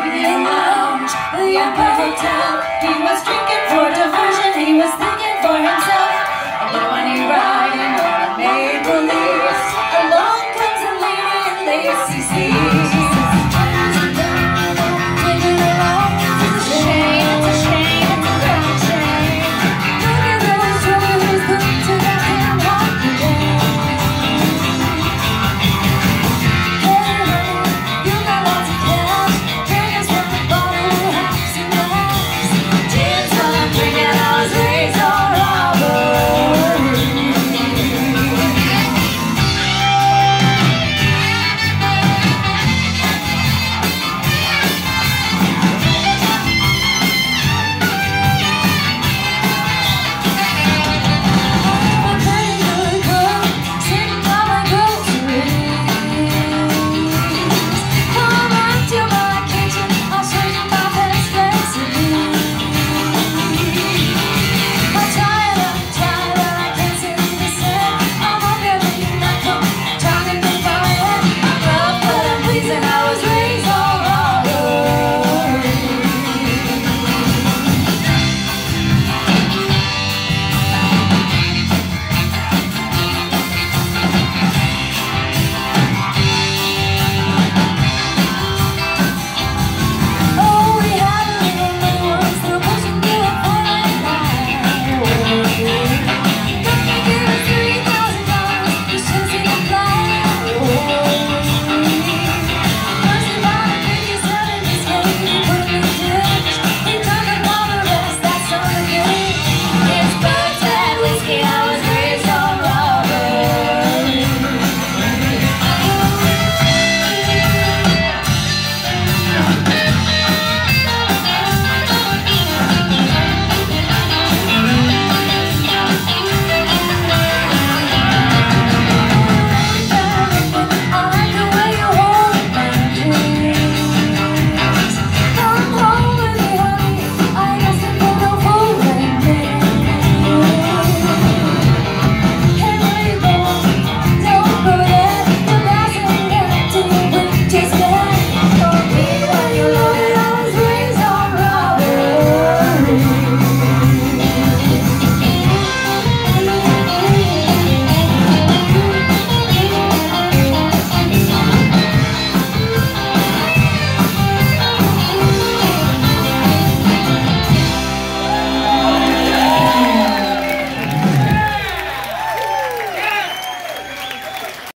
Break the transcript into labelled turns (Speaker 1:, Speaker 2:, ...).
Speaker 1: Pavilion Lounge, the Empire Hotel. He was drinking for diversion, he was thinking for himself. And when he riding on a maple leaf, along comes a lady in lacy sleeves.